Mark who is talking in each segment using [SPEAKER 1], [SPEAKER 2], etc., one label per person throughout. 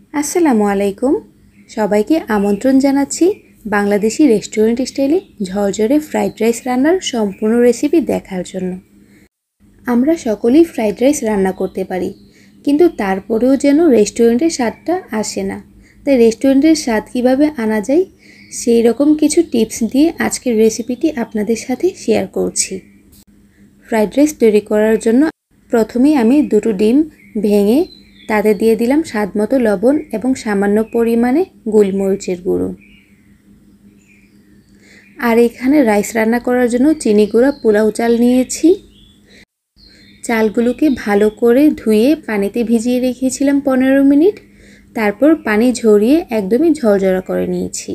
[SPEAKER 1] আসসালামু আলাইকুম। সবাইকে আমন্ত্রণ জানাচ্ছি বাংলাদেশি রেস্টুরেন্ট স্টাইলে ঝরঝরে ফ্রাইড রাইস রান্নার সম্পূর্ণ রেসিপি দেখার জন্য। আমরা সকলেই ফ্রাইড রাইস রান্না করতে পারি, কিন্তু তারপরেও যেন রেস্টুরেন্টের স্বাদটা আসে না। তাই রেস্টুরেন্টের স্বাদ কীভাবে আনা যায় সেই রকম কিছু টিপস দিয়ে আজকের রেসিপিটি আপনাদের সাথে শেয়ার করছি। ফ্রাইড রাইস তৈরি করার জন্য প্রথমেই আমি দুটো ডিম ভেঙে তাতে দিয়ে দিলাম স্বাদমতো লবণ এবং সামান্য পরিমাণে গোলমরিচের গুঁড়ো। আর এখানে রাইস রান্না করার জন্য চিনি গুঁড়া পোলাও চাল নিয়েছি। চালগুলোকে ভালো করে ধুয়ে পানিতে ভিজিয়ে রেখেছিলাম 15 মিনিট। তারপর পানি ঝরিয়ে একদমই ঝরঝরা করে নিয়েছি।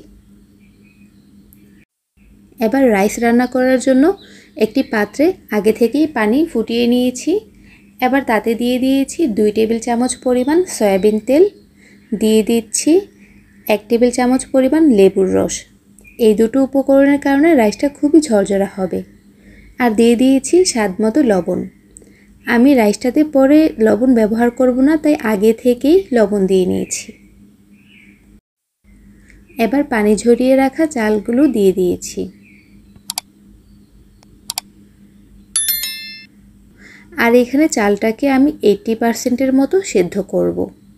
[SPEAKER 1] এবার রাইস রান্না করার জন্য একটি পাত্রে আগে থেকেই পানি ফুটিয়ে নিয়েছি। এবার তাতে দিয়ে দিয়েছি 2 টেবিল চামচ পরিমাণ সয়াবিন তেল, দিয়ে দিচ্ছি 1 টেবিল চামচ পরিমাণ লেবুর রস। এই দুটো উপকরণের কারণে রাইসটা খুবই ঝরঝরা হবে। আর দিয়ে দিয়েছি স্বাদমতো লবণ। আমি রাইসটাতে পরে লবণ ব্যবহার করব না, তাই আগে থেকেই লবণ দিয়ে নিয়েছি। এবার পানি ঝরিয়ে রাখা চালগুলো দিয়ে দিয়েছি। আর এখানে চালটাকে আমি 80% মতো সেদ্ধ করব।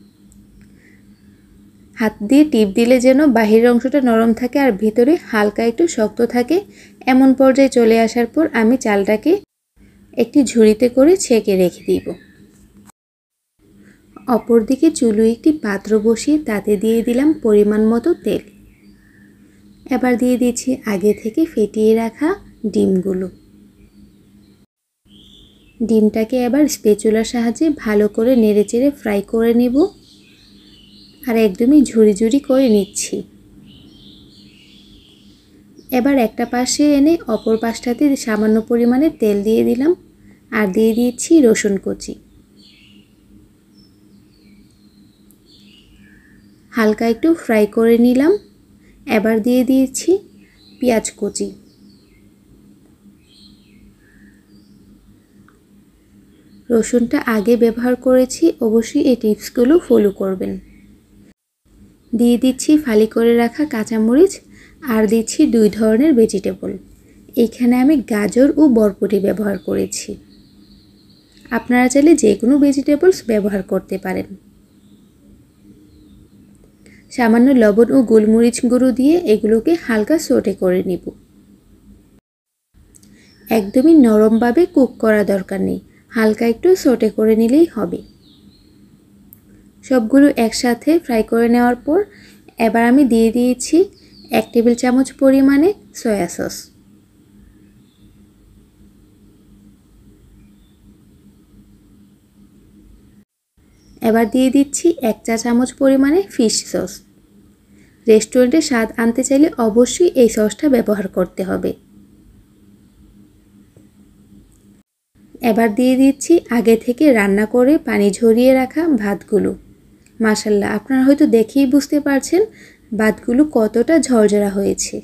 [SPEAKER 1] হাত দিয়ে টিপ দিলে যেন বাহিরের অংশটা নরম থাকে আর ভিতরে হালকা একটু শক্ত থাকে। এমন পর্যায়ে চলে আসার পর আমি চালটাকে একটি ঝুড়িতে করে ছেঁকে রেখে দিব। অপরদিকে চুলোয় একটি পাত্র বসিয়ে তাতে দিয়ে দিলাম পরিমাণ মতো তেল। এবার দিয়ে দিচ্ছি আগে থেকে ফেটিয়ে রাখা ডিমগুলো। ডিমটাকে এবার স্প্যাচুলার সাহায্যে ভালো করে নেড়েচেড়ে ফ্রাই করে নেব। আর একদমই ঝুরি ঝুরি করে নিচ্ছি। এবার একটা পাশে এনে অপর পাশটাতে সামান্য পরিমাণে তেল দিয়ে দিলাম আর দিয়ে দিচ্ছি রসুন কুচি। হালকা একটু ফ্রাই করে নিলাম। এবার দিয়ে দিয়েছি পেঁয়াজ কুচি। রসুনটা আগে ব্যবহার করেছি, অবশ্যই এই টিপসগুলো ফলো করবেন। দিয়ে দিচ্ছি ফালি করে রাখা কাঁচামরিচ আর দিচ্ছি 2 ধরনের ভেজিটেবল। এখানে আমি গাজর ও বরবটি ব্যবহার করেছি। আপনারা চাইলে যে কোনো ভেজিটেবলস ব্যবহার করতে পারেন। সামান্য লবণ ও গোলমরিচ গুঁড়ো দিয়ে এগুলোকে হালকা সটে করে নেব। একদমই নরমভাবে কুক করা দরকার নেই, হালকা একটু সটে করে নিলেই হবে। সবগুলো একসাথে ফ্রাই করে নেওয়ার পর এবার আমি দিয়ে দিয়েছি 1 টেবিল চামচ পরিমাণে সয়া সস। এবার দিয়ে দিচ্ছি 1 চা চামচ পরিমাণে ফিশ সস। রেস্টুরেন্টে স্বাদ আনতে চাইলে অবশ্যই এই সসটা ব্যবহার করতে হবে। এবার দিয়ে দিচ্ছি আগে থেকে রান্না করে পানি ঝরিয়ে রাখা ভাতগুলো। মাশাআল্লাহ, আপনারা হয়তো দেখেই বুঝতে পারছেন ভাতগুলো কতটা ঝরঝরা হয়েছে।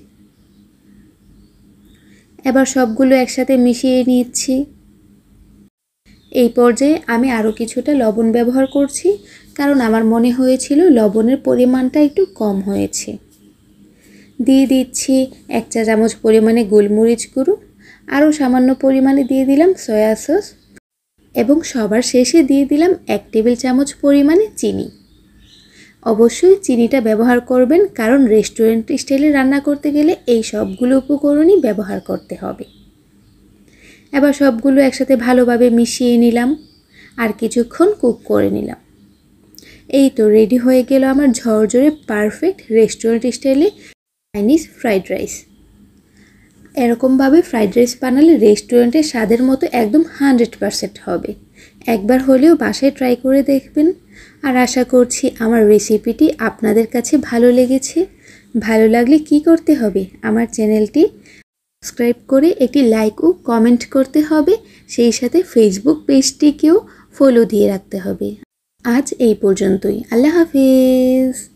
[SPEAKER 1] এবার সবগুলো একসাথে মিশিয়ে নিচ্ছি। এই পর্যায়ে আমি আরও কিছুটা লবণ ব্যবহার করছি, কারণ আমার মনে হয়েছিল লবণের পরিমাণটা একটু কম হয়েছে। দিয়ে দিচ্ছি 1 চা চামচ পরিমাণে গোলমরিচ গুঁড়ো, আরও সামান্য পরিমাণে দিয়ে দিলাম সয়া সস এবং সবার শেষে দিয়ে দিলাম 1 টেবিল চামচ পরিমাণে চিনি। অবশ্যই চিনিটা ব্যবহার করবেন, কারণ রেস্টুরেন্ট স্টাইলে রান্না করতে গেলে এই সবগুলো উপকরণই ব্যবহার করতে হবে। এবার সবগুলো একসাথে ভালোভাবে মিশিয়ে নিলাম আর কিছুক্ষণ কুক করে নিলাম। এই তো রেডি হয়ে গেল আমার ঝরঝরে পারফেক্ট রেস্টুরেন্ট স্টাইলে চাইনিজ ফ্রাইড রাইস। এরকমভাবে ফ্রাইড রাইস বানালে রেস্টুরেন্টের স্বাদের মতো একদম 100% হবে। একবার হলেও বাসায় ট্রাই করে দেখবেন। আর আশা করছি আমার রেসিপিটি আপনাদের কাছে ভালো লেগেছে। ভালো লাগলে কি করতে হবে, আমার চ্যানেলটি সাবস্ক্রাইব করে একটি লাইক ও কমেন্ট করতে হবে। সেই সাথে ফেসবুক পেজটিকেও ফলো দিয়ে রাখতে হবে। আজ এই পর্যন্তই। আল্লাহ হাফেজ।